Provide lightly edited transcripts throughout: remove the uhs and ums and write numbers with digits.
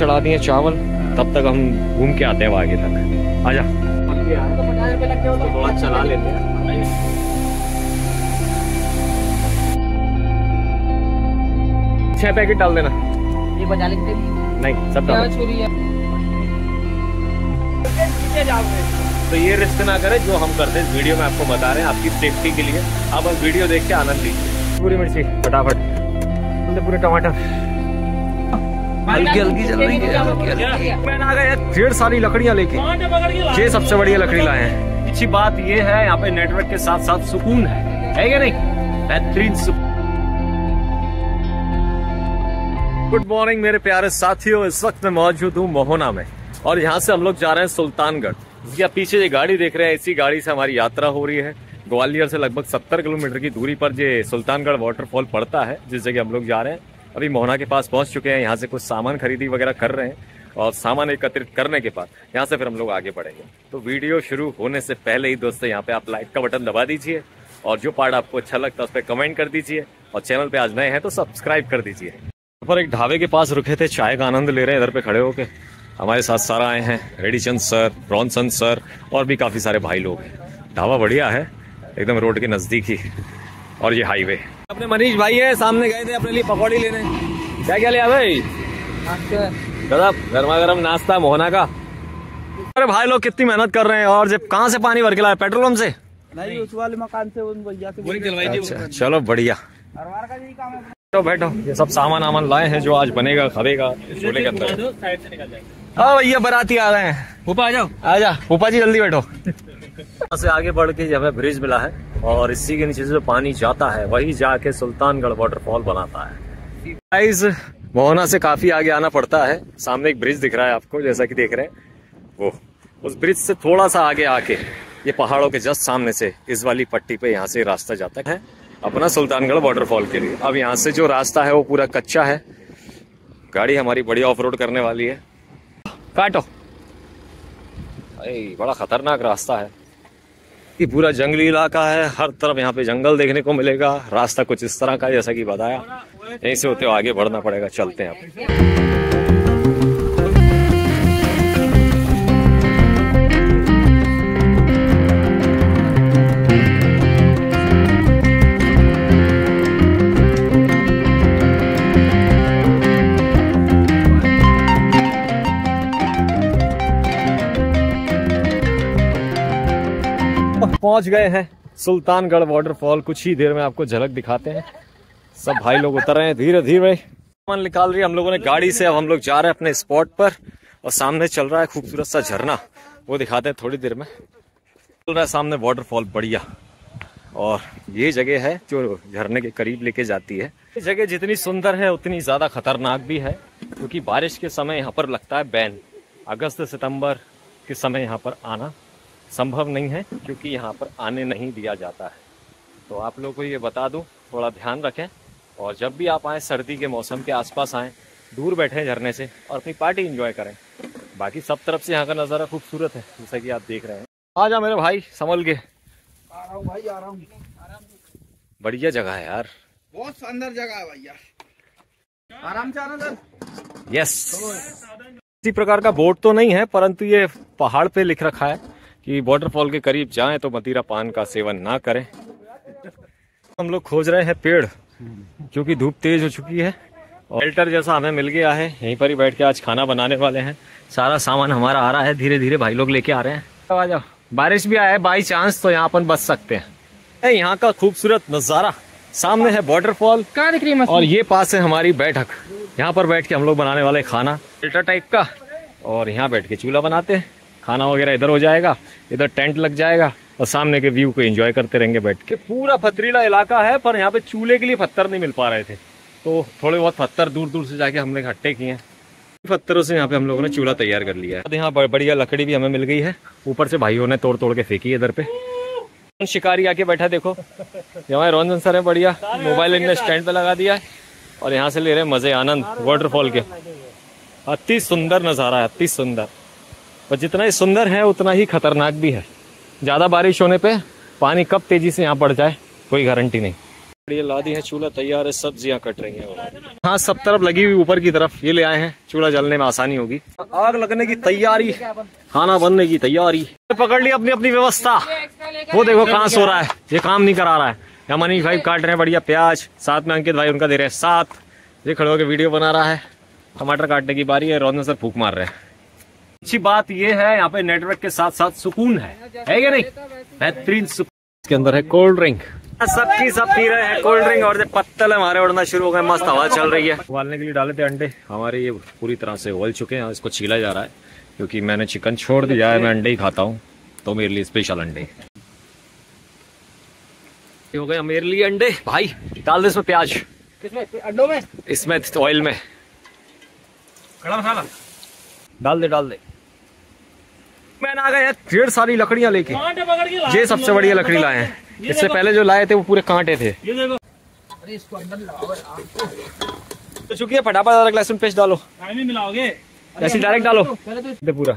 चढ़ा दिए चावल, तब तक हम घूम के आते हैं आगे तक। आजा तो थोड़ा चला लेते हैं। 6 पैकेट डाल देना। ये बजा लेते नहीं, सब डाल। तो ये रिस्क ना करें जो हम करते हैं, वीडियो में आपको बता रहे हैं आपकी सेफ्टी के लिए। आप बस वीडियो देख के आनंद लीजिए। पूरी मिर्ची फटाफट, पूरे टमाटर हल्की हल्की चल रही है। मैंने आ गया ढेर सारी लकड़ियां लेके, ये सबसे बढ़िया लकड़ी लाए हैं। अच्छी बात ये है यहाँ पे नेटवर्क के साथ साथ सुकून है क्या नहीं? बेहतरीन सुकून। गुड मॉर्निंग मेरे प्यारे साथियों, इस वक्त मैं मौजूद हूँ मोहना में और यहाँ से हम लोग जा रहे हैं सुल्तानगढ़। इसके पीछे ये गाड़ी देख रहे हैं, इसी गाड़ी से हमारी यात्रा हो रही है। ग्वालियर से लगभग 70 किलोमीटर की दूरी पर ये सुल्तानगढ़ वाटरफॉल पड़ता है, जिस जगह हम लोग जा रहे हैं। अभी मोहना के पास पहुंच चुके हैं, यहाँ से कुछ सामान खरीदी वगैरह कर रहे हैं और सामान एकत्रित करने के बाद यहाँ से फिर हम लोग आगे बढ़ेंगे। तो वीडियो शुरू होने से पहले ही दोस्तों यहाँ पे आप लाइक का बटन दबा दीजिए और जो पार्ट आपको अच्छा लगता है उस पर कमेंट कर दीजिए और चैनल पे आज नए हैं तो सब्सक्राइब कर दीजिए। पर एक ढाबे के पास रुके थे, चाय का आनंद ले रहे हैं इधर पे खड़े होके। हमारे साथ सारा आए हैं, रेडीचंद सर, ब्रॉनसन सर और भी काफी सारे भाई लोग हैं। ढाबा बढ़िया है, एकदम रोड के नजदीक ही, और ये हाईवे। अपने मनीष भाई है, सामने गए थे अपने लिए पकौड़ी लेने। क्या क्या लिया भाई? गर्मा गर्म नाश्ता मोहना का। अरे भाई लोग कितनी मेहनत कर रहे हैं। और जब कहाँ से पानी भर के लाए? पेट्रोल पंप से नहीं, उस वाले मकान से उन भैया से। अच्छा, चलो बढ़िया। तो बैठो, ये सब सामान आमान लाए हैं जो आज बनेगा खावेगा छोले के अंदर। हाँ भैया बाराती आ रहे हैं। फूफा आ जाओ। आजा फूफा जी जल्दी बैठो। यहाँ से आगे बढ़ के हमें ब्रिज मिला है और इसी के नीचे से जो पानी जाता है वही जाके सुल्तानगढ़ वाटरफॉल बनाता है। गाइस मोहना से काफी आगे आना पड़ता है। सामने एक ब्रिज दिख रहा है आपको, जैसा कि देख रहे हैं वो, उस ब्रिज से थोड़ा सा आगे आके ये पहाड़ों के जस्ट सामने से इस वाली पट्टी पे यहाँ से रास्ता जाता है अपना सुल्तानगढ़ वाटरफॉल के लिए। अब यहाँ से जो रास्ता है वो पूरा कच्चा है, गाड़ी हमारी बढ़िया ऑफ रोड करने वाली है। काटो, बड़ा खतरनाक रास्ता है, ये पूरा जंगली इलाका है, हर तरफ यहाँ पे जंगल देखने को मिलेगा। रास्ता कुछ इस तरह का है जैसा कि बताया, यहीं से होते हुए आगे बढ़ना पड़ेगा। चलते हैं अब। पहुंच गए हैं सुल्तानगढ़ वाटरफॉल। कुछ ही देर में आपको झलक दिखाते हैं। सब भाई लोग उतर रहे हैं धीरे धीरे, सामान निकाल रही है हम लोगों ने गाड़ी से। अब हम लोग जा रहे हैं अपने स्पॉट पर और सामने चल रहा है खूबसूरत सा झरना, वो दिखाते हैं थोड़ी देर में। चल रहा है सामने वाटरफॉल बढ़िया, और ये जगह है जो झरने के करीब लेके जाती है। ये जगह जितनी सुंदर है उतनी ज्यादा खतरनाक भी है, क्योंकि बारिश के समय यहाँ पर लगता है बैन। अगस्त सितंबर के समय यहाँ पर आना संभव नहीं है, क्योंकि यहाँ पर आने नहीं दिया जाता है। तो आप लोगों को ये बता दूं, थोड़ा ध्यान रखें और जब भी आप आएँ सर्दी के मौसम के आसपास आएँ, दूर बैठें झरने से और अपनी पार्टी एंजॉय करें। बाकी सब तरफ से यहाँ का नज़ारा खूबसूरत है जैसा कि आप देख रहे हैं। आ जा मेरे भाई संभल के। आ रहा हूँ भाई, आ रहा हूँ। बढ़िया जगह है यार, बहुत शानदार जगह है भैया, आराम से आना सर। यस, किसी प्रकार का बोर्ड तो नहीं है, परंतु ये पहाड़ पे लिख रखा है कि वाटरफॉल के करीब जाएं तो मदिरा पान का सेवन ना करें। हम लोग खोज रहे हैं पेड़, क्योंकि धूप तेज हो चुकी है और शेल्टर जैसा हमें मिल गया है। यहीं पर ही बैठ के आज खाना बनाने वाले हैं। सारा सामान हमारा आ रहा है, धीरे धीरे भाई लोग लेके आ रहे हैं। तो आ जाओ, बारिश भी आया है बाई चांस, तो यहाँ अपन बच सकते हैं। यहाँ का खूबसूरत नजारा, सामने है वाटरफॉल और ये पास है हमारी बैठक। यहाँ पर बैठ के हम लोग बनाने वाले खाना शेल्टर टाइप का, और यहाँ बैठ के चूल्हा बनाते हैं। खाना वगैरह इधर हो जाएगा, इधर टेंट लग जाएगा और सामने के व्यू को एंजॉय करते रहेंगे बैठ के। पूरा पथरीला इलाका है, पर यहाँ पे चूल्हे के लिए पत्थर नहीं मिल पा रहे थे, तो थोड़े बहुत पत्थर दूर दूर से जाके हमने इकट्ठे किए हैं। पत्थरों से यहाँ पे हम लोगों ने चूल्हा तैयार कर लिया है। यहाँ बढ़िया लकड़ी भी हमें मिल गई है, ऊपर से भाइयों ने तोड़ तोड़ के फेंकी है इधर पे। शिकारी आके बैठा देखो, हमारे रंजन सर है, बढ़िया मोबाइल इनने स्टैंड पे लगा दिया है और यहाँ से ले रहे हैं मजे आनंद वाटरफॉल के। अति सुंदर नज़ारा है, अति सुंदर, और जितना ही सुंदर है उतना ही खतरनाक भी है। ज़्यादा बारिश होने पे पानी कब तेजी से यहाँ पड़ जाए कोई गारंटी नहीं। ये ला दी है, चूल्हा तैयार है, सब्जियां कट रही हैं। हाँ, सब तरफ लगी हुई ऊपर की तरफ, ये ले आए हैं, चूल्हा जलने में आसानी होगी। आग लगने की तैयारी, खाना बनने की तैयारी। पकड़ ली अपनी अपनी व्यवस्था। वो देखो कहाँ सो रहा है, ये काम नहीं करा रहा है। यहाँ मनीष भाई काट रहे हैं बढ़िया प्याज, साथ में अंकित भाई उनका दे रहे हैं साथ। ये खड़े होकर वीडियो बना रहा है। टमाटर काटने की बारी है, रोहन सर फूक मार रहे हैं। अच्छी बात ये है यहाँ पे नेटवर्क के साथ साथ सुकून है क्या नहीं? बेहतरीन सुकून। इसके अंदर है कोल्ड ड्रिंक, सबकी सब पी रहे हैं कोल्ड ड्रिंक। और पत्तल हमारे उड़ना शुरू हो गए, मस्त हवा चल रही है। उबालने के लिए डाले थे अंडे हमारे, ये पूरी तरह से उबल चुके हैं। इसको छीला जा रहा है क्योंकि मैंने चिकन छोड़ दिया है, मैं अंडे ही खाता हूँ, तो मेरे लिए स्पेशल अंडे हो गए। मेरे लिए अंडे भाई, डाल दे इसमें प्याज। किसमें? अंडों में? इसमें ऑयल में खड़ा मसाला डाल दे। मैंने आ गया ढेर सारी लकड़ियां लेके, ये सबसे बढ़िया लकड़ी लाए हैं। इससे पहले जो लाए थे वो पूरे कांटे थे। ये देखो, अरे इसको अंदर लगाओ तो चुकी है, फटाफट अदरक लहसुन पेस्ट डालो। टाइम ही मिलाओगे? ऐसे डायरेक्ट डालो दे पूरा।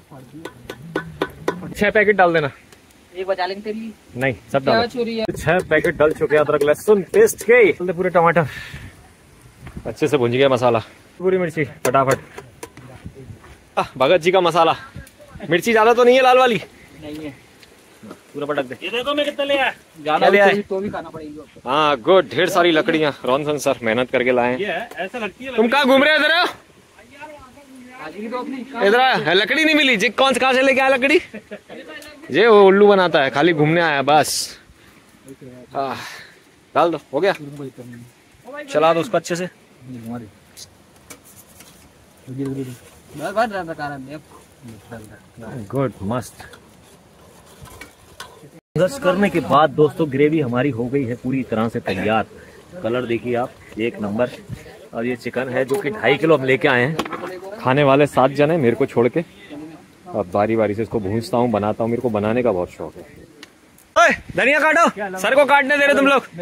6 पैकेट डाल देना। एक बचा लेंगे तेरे लिए। नहीं, सब डालो। 6 पैकेट डल चुके हैं अदरक लहसुन पेस्ट के। डाल दे पूरे टमाटर, अच्छे से भुंज गया मसाला। पूरी मिर्ची फटाफट। भगत जी का मसाला। मिर्ची ज्यादा तो नहीं है, लाल वाली नहीं है, पूरा पटक दे। ये देखो मैं कितना ले आया। ज्यादा ले आए तो भी खाना पड़ेगा। हाँ गुड, ढेर सारी लकड़ियाँ रोहन सर मेहनत करके लाए हैं। ऐसा लगती है। तुम कहाँ घूम रहे हो? इधर लकड़ी नहीं मिली जी, कहाँ से लेके आया लकड़ी? ये उल्लू बनाता है, खाली घूमने आया बस। डाल दो, हो गया, चला दो उसको अच्छे से। गुड, मस्त। संघर्ष करने के बाद दोस्तों ग्रेवी हमारी हो गई है पूरी तरह से तैयार। कलर देखिए आप, एक नंबर। और ये चिकन है जो कि 2.5 किलो हम लेके आए हैं। खाने वाले 7 जन है मेरे को छोड़ के। अब बारी बारी से इसको भूंजता हूँ, बनाता हूँ, मेरे को बनाने का बहुत शौक है। ओए, धनिया काटो, सर को काटने दे रहे तुम लोग।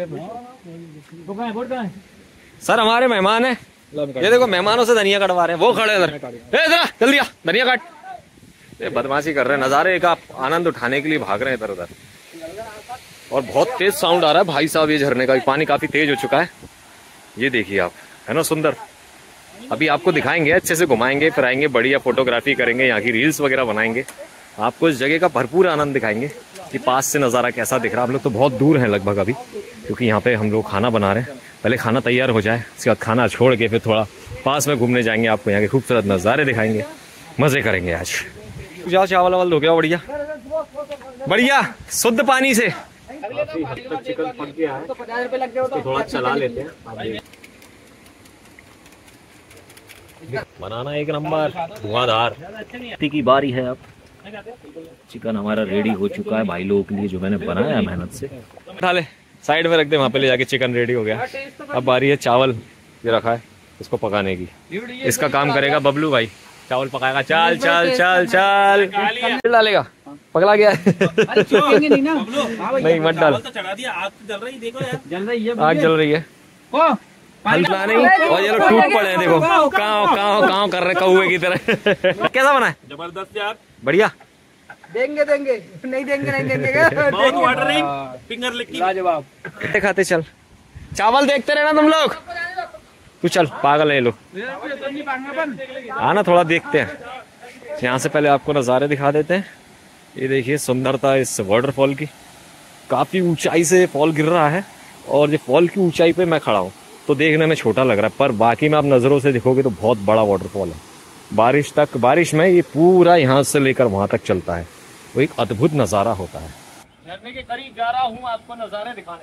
सर हमारे मेहमान है, ये देखो मेहमानों से धनिया कटवा रहे हैं। वो खड़े इधर, जल्दी आ, धनिया काट। ये बदमाशी कर रहे हैं, नजारे का आनंद उठाने के लिए भाग रहे हैं इधर उधर। और बहुत तेज साउंड आ रहा है भाई साहब, ये झरने का पानी काफी तेज हो चुका है। ये देखिए आप, है ना सुंदर। अभी आपको दिखाएंगे, अच्छे से घुमाएंगे, फिर आएंगे, बढ़िया फोटोग्राफी करेंगे, यहाँ की रील्स वगैरह बनाएंगे, आपको इस जगह का भरपूर आनंद दिखाएंगे कि पास से नज़ारा कैसा दिख रहा है। हम लोग तो बहुत दूर हैं लगभग अभी, क्योंकि यहाँ पे हम लोग खाना बना रहे हैं। पहले खाना तैयार हो जाए, उसके बाद खाना छोड़ के फिर थोड़ा पास में घूमने जाएंगे, आपको यहाँ के खूबसूरत नज़ारे दिखाएंगे, मज़े करेंगे आज। जाओ चावल वावल हो गया बढ़िया बढ़िया शुद्ध पानी से। चिकन पक गया है, तो थोड़ा चला लेते हैं। बनाना एक नंबर धुआंधार। की बारी है अब। चिकन हमारा रेडी हो चुका है भाई लोगों के लिए, जो मैंने बनाया है मेहनत से। उठा ले, साइड में रख दे, वहाँ पे ले जाके। चिकन रेडी हो गया। अब बारी है चावल, ये रखा है इसको पकाने की। इसका काम करेगा बबलू भाई, चावल पकाएगा। चल चल चल चल, डालेगा, पकड़ा गया है। नहीं मत डाल, आग जल रही है, हल्का नहीं। और ये लोग टूट पड़े हैं, देखो काँव काँव काँव कर रहे कौवे की तरह। कैसा बना है? जबरदस्त यार, बढ़िया। देंगे नहीं देंगे फिंगर लिक्की लाजवाब। खाते चल, चावल देखते रहना तुम लोग। तू चल, पागल है लोग। आना थोड़ा देखते हैं। यहाँ से पहले आपको नज़ारे दिखा देते हैं। ये देखिए सुंदरता इस वाटरफॉल की। काफ़ी ऊंचाई से फॉल गिर रहा है, और ये फॉल की ऊंचाई पे मैं खड़ा हूँ तो देखने में छोटा लग रहा है, पर बाकी में आप नज़रों से देखोगे तो बहुत बड़ा वाटरफॉल है। बारिश में ये पूरा यहाँ से लेकर वहाँ तक चलता है, वो एक अद्भुत नज़ारा होता है। झरने के करीब जा रहा हूँ आपको नज़ारे दिखाने।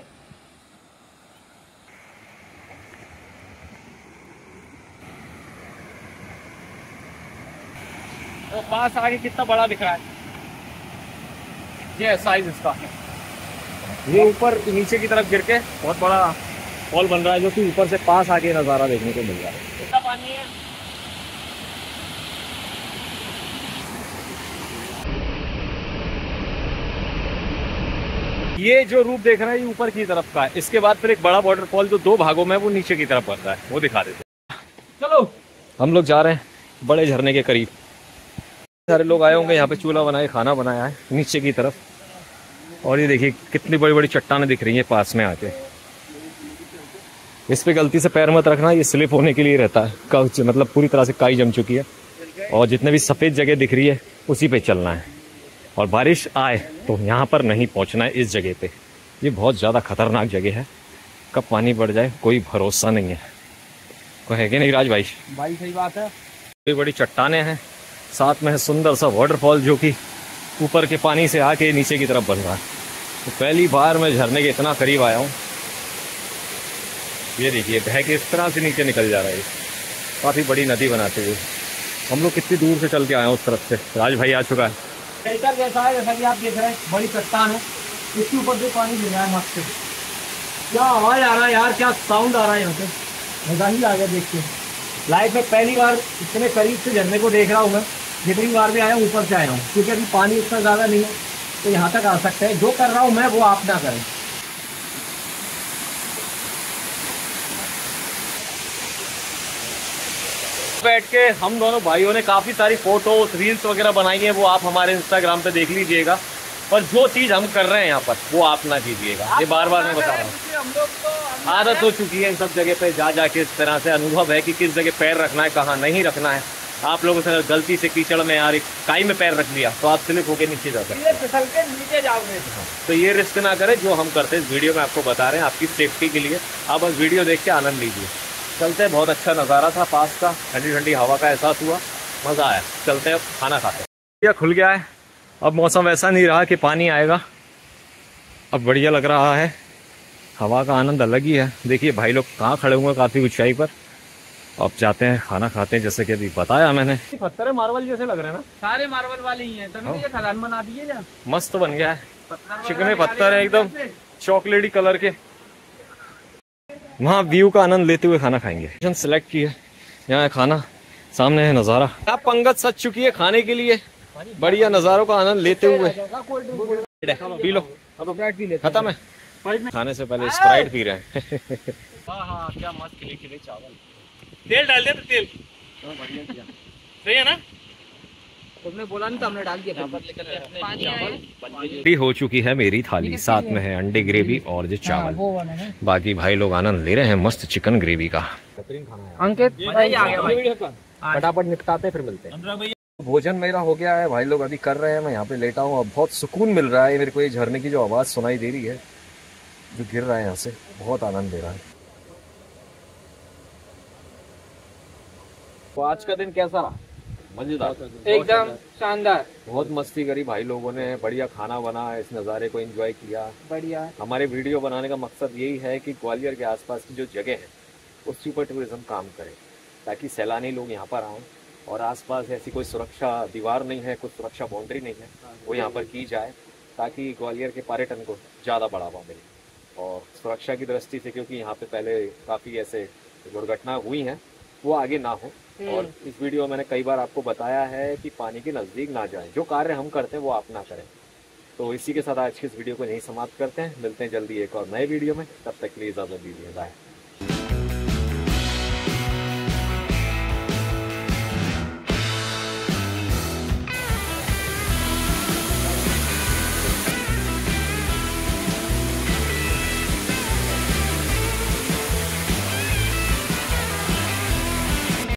तो पास आगे कितना बड़ा दिख रहा है, ये साइज इसका। ये ऊपर नीचे की तरफ गिर के बहुत बड़ा फॉल बन रहा है, जो कि ऊपर से पास आके नज़ारा देखने को मिल रहा है। कितना पानी है? ये जो रूप देख रहे हैं ये ऊपर की तरफ का है। इसके बाद फिर एक बड़ा वाटरफॉल जो 2 भागों में, वो नीचे की तरफ बनता है, वो दिखा देते हैं। चलो हम लोग जा रहे हैं बड़े झरने के करीब। सारे लोग आए होंगे यहाँ पे, चूल्हा बनाए, खाना बनाया है नीचे की तरफ। और ये देखिए कितनी बड़ी बड़ी चट्टानें दिख रही हैं पास में आके। इस पे गलती से पैर मत रखना, ये स्लिप होने के लिए रहता है। मतलब पूरी तरह से काई जम चुकी है और जितने भी सफ़ेद जगह दिख रही है उसी पे चलना है। और बारिश आए तो यहाँ पर नहीं पहुँचना है इस जगह पे। ये बहुत ज़्यादा खतरनाक जगह है, कब पानी बढ़ जाए कोई भरोसा नहीं है। कोई है कि नहीं राज भाई? भाई सही बात है। बड़ी बड़ी चट्टानें हैं, साथ में है सुंदर सा वाटरफॉल जो कि ऊपर के पानी से आके नीचे की तरफ बन रहा है। तो पहली बार मैं झरने के इतना करीब आया हूँ। ये देखिए बह के इस तरह से नीचे निकल जा रहा है, काफ़ी बड़ी नदी बनाते हुए। हम लोग कितनी दूर से चल के आए हैं उस तरफ से। राज भाई आ चुका है। फिल्टर जैसा है, जैसा कि आप देख रहे हैं, बड़ी चट्टान है, इसके ऊपर से पानी गिर रहा है मस्त। क्या आवाज आ रहा है यार, क्या साउंड आ रहा है यहाँ पे, मजा ही आ गया देख के। लाइफ में पहली बार इतने करीब से झरने को देख रहा हूँ मैं। जितनी बार भी आया हूँ ऊपर से आया हूँ, क्योंकि अभी पानी इतना ज़्यादा नहीं है तो यहाँ तक आ सकते हैं। जो कर रहा हूँ मैं वो आप ना करें। बैठ के हम दोनों भाइयों ने काफ़ी सारी फोटोज रील्स वगैरह बनाई हैं, वो आप हमारे इंस्टाग्राम पे देख लीजिएगा। पर जो चीज़ हम कर रहे हैं यहाँ पर वो आप ना कीजिएगा, ये बार बार मैं बता रहा हूँ। हम लोग तो आदत हो चुकी है इन सब जगह पे जा जाके, इस तरह से अनुभव है कि किस जगह पैर रखना है, कहाँ नहीं रखना है। आप लोगों से गलती से कीचड़ में यार एक काई में पैर रख लिया तो आप स्लिप होकर नीचे जा सकते हैं। फिसल के नीचे जाओगे तो ये रिस्क ना करें जो हम करते हैं। इस वीडियो में आपको बता रहे हैं आपकी सेफ्टी के लिए, आप बस वीडियो देख के आनंद लीजिए। चलते हैं, बहुत अच्छा नज़ारा था पास का, ठंडी ठंडी हवा का एहसास हुआ, मज़ा आया। चलते हैं, खाना खाते हैं। यह खुल गया है, अब मौसम वैसा नहीं रहा कि पानी आएगा, अब बढ़िया लग रहा है, हवा का आनंद अलग ही है। देखिए भाई लोग कहाँ खड़े हुए हैं काफ़ी ऊंचाई पर। अब जाते हैं खाना खाते हैं, जैसे कि अभी बताया मैंने। पत्थर मार्बल जैसे लग रहे हैं ना, सारे मार्बल वाले ही हैं, तभी ये खदान बना दिए जा। मस्त बन गया है, चिकने पत्थर है एकदम चॉकलेटी कलर के। वहाँ व्यू का आनंद लेते हुए खाना खाएंगे। सेलेक्ट किया, यहाँ है खाना, सामने है नज़ारा। आप पंगत सज चुकी है खाने के लिए, बढ़िया नज़ारों का आनंद लेते हुए। पी लो, खत्म है। खाने से पहले स्प्राइट पी रहे हैं। हाँ, क्या मस्त खिले खिले चावल। तेल डाल दिया, तेल सही है ना? तुमने बोला नहीं तो हमने डाल दिया। रेडी हो चुकी है मेरी थाली, साथ में है अंडे ग्रेवी और जो चावल। बाकी भाई लोग आनंद ले रहे हैं मस्त चिकन ग्रेवी का। अंकित फटाफट निपटाते फिर मिलते हैं। भोजन मेरा हो गया है, भाई लोग अभी कर रहे हैं, मैं यहाँ पे लेटा हूँ। अब बहुत सुकून मिल रहा है मेरे को, ये झरने की जो आवाज़ सुनाई दे रही है जो गिर रहा है यहाँ से, बहुत आनंद दे रहा है। तो आज का दिन कैसा रहा? मजेदार, एकदम शानदार। बहुत मस्ती करी भाई लोगों ने, बढ़िया खाना बना, इस नज़ारे को एंजॉय किया। बढ़िया। हमारे वीडियो बनाने का मकसद यही है कि ग्वालियर के आसपास की जो जगह है उसके ऊपर टूरिज्म काम करे, ताकि सैलानी लोग यहाँ पर आएँ। और आसपास ऐसी कोई सुरक्षा दीवार नहीं है, कोई सुरक्षा बाउंड्री नहीं है, वो यहाँ पर की जाए ताकि ग्वालियर के पर्यटन को ज़्यादा बढ़ावा मिले। और सुरक्षा की दृष्टि से, क्योंकि यहाँ पे पहले काफ़ी ऐसे दुर्घटना हुई हैं, वो आगे ना हो। और इस वीडियो में मैंने कई बार आपको बताया है कि पानी के नज़दीक ना जाएं, जो कार्य हम करते हैं वो आप ना करें। तो इसी के साथ आज की इस वीडियो को यहीं समाप्त करते हैं, मिलते हैं जल्दी एक और नए वीडियो में, तब तक के लिए इजाज़त दीजिए, बाय।